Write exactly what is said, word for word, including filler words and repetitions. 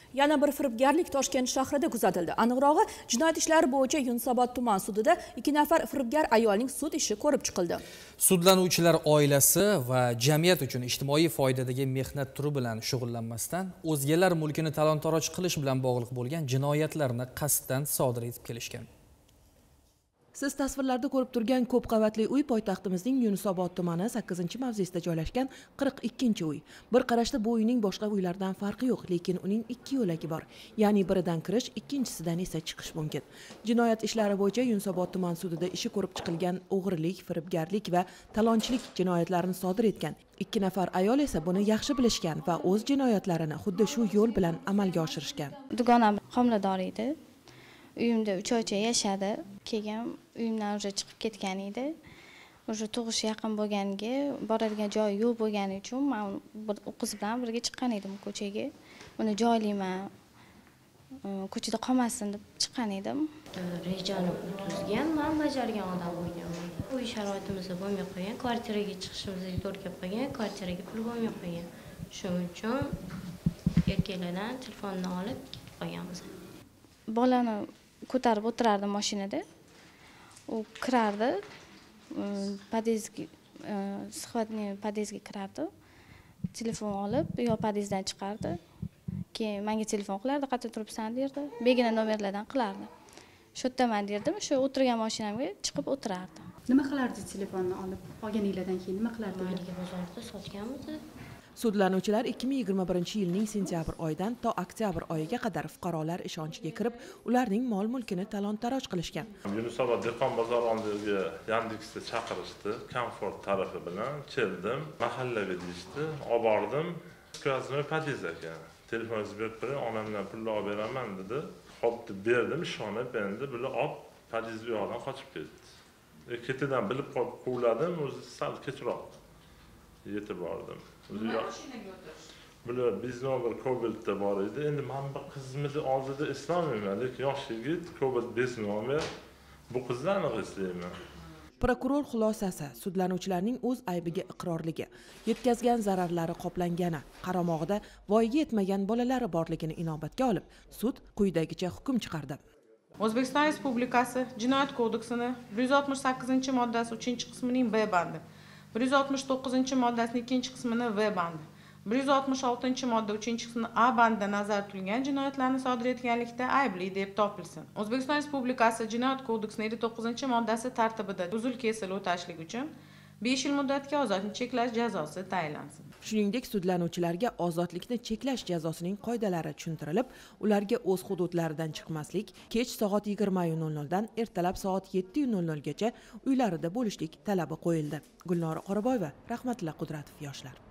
Yana bir firibgarlik Toshkent shahrida kuzatildi. Aniqrog'i, jinoyat ishlari bo'yicha Yunusobod tuman sudida ikki nafar firibgar ayolning sud ishi ko'rib chiqildi. Sudlanuvchilar oilasi va jamiyat uchun ijtimoiy foydadagi mehnat turi bilan shug'ullanmasdan, o'zgalar mulkini talon-taroj qilish bilan bog'liq bo'lgan jinoyatlarni qasddan sodir etib kelishgan. Siz tasvirlarda ko'rib turgan ko'p qavatli uy poytaxtimizning Yunusobod tumani sakkizinchi mavzesida joylashgan qirq ikkinchi uy. Bir qarashda bu uyning boshqa uylardan farqi yo'q, lekin uning ikki yo'lagi bor. Ya'ni biridan kirish, ikkinchisidan esa chiqish mumkin. Jinoyat ishlari bo'yicha Yunusobod tuman sudida ishi ko'rib chiqilgan o'g'rilik, firibgarlik va talonchilik jinoyatlarini sodir etgan ikki nafar ayol esa buni yaxshi bilishgan va o'z jinoyatlarini xuddi shu yo'l bilan amalga oshirishgan. Dugonam homilador edi. Uyimda uch oycha yashadi. Keyin uyimdan уже chiqib ketgan edi. Уже tug'ish yaqin bo'lganiga, boradigan joyi yo'q bo'lgani uchun men u qiz bilan birga chiqqan edim ko'chaga. Uni joylayman, ko'chada qolmasin deb chiqqan edim. Rejani tuzgan, men bajargan odam bo'lganman. Uy sharoitimiz bo'lmay qo'ygan, kvartiraga chiqishimizga to'g'ri kelib qolgan, kvartiraga pul bo'lmay qo'ygan. Shuning uchun erkaklardan telefonni olib ketib qolganmiz. Bolani ko'tarib o'tirardi mashinada. U kirardi, podyezdga, sixvatni podyezdga kirardi. Telefon olib, yo podyezddan chiqardi. Keyin menga telefon qilardi, qayerda turibsan derdi. Begona nomerlardan qilardi. Shu yerdaman derdim, shu o'tirgan mashinamga chiqib o'tirardi. Nima qilardi telefonni olib? Olganinglardan keyin nima qilardi? Maliga bozorda sotganmiz. Sudlanuvchilar ikki ming yigirma birinchi yilning sentyabr oyidan to oktyabr oyiga qadar fuqarolar ishonchiga kirib, ularning mol-mulkini talon-taroj qilishgan. Yunusobod dehqon bozor oldiga Yandexda chaqirishdi, Comfort tarafi bilan keldim, mahallaga deyishdi, olib bordim. Ko'zimga podiyez ekan. Telefoningizni berib qo'ying, onamdan pulni olib beraman dedi. Xo'p deb berdim, ishonib endi bular olib podiyez yo'qdan qochib ketdi. Ketidan bilib qolib quvladim, o'zi sal kechroq yetib bordim. Bular bizning bir Cobalt'da bor edi. Endi men bu qizimni oldida eslamayman, lekin yosh yigit Cobalt beznomer bu qizni aniq eslayman. Prokuror xulosasi: sudlanuvchilarning o'z aybiga iqrorligi, yetkazgan zararlari qoplangani, qaramog'ida voyaga yetmagan bolalari borligini inobatga olib, sud quyidagicha hukm chiqardi. O'zbekiston Respublikasi Jinoyat kodeksining bir yuz oltmish sakkizinchi moddasi uchinchi qismining B bandi, bir yuz oltmish to'qqizinchi moddasining ikkinchi qismining V bandi, bir yuz oltmish oltinchi modda uchinchi qismining A bandida nazarda tutilgan jinoyatlarni sodir etganlikda aybli deb topilsin. O'zbekiston Respublikasi Jinoyat kodeksining ellik to'qqizinchi moddasi tartibida uzil-kesil o'tashlik uchun besh yil muddatga ozodlikni cheklash jazosi tayinlansin. Shuningdek, sudlanuvchilarga ozodlikni cheklash jazosining qoidalari tushuntirilib, ularga o'z hududlaridan chiqmaslik, kech soat yigirma nol nol dan ertalab soat yetti nol nol gacha uylarida bo'lishlik talabi qo'yildi. Gulnora Qoraboyeva, Rahmatilla Qudratov, yoshlar.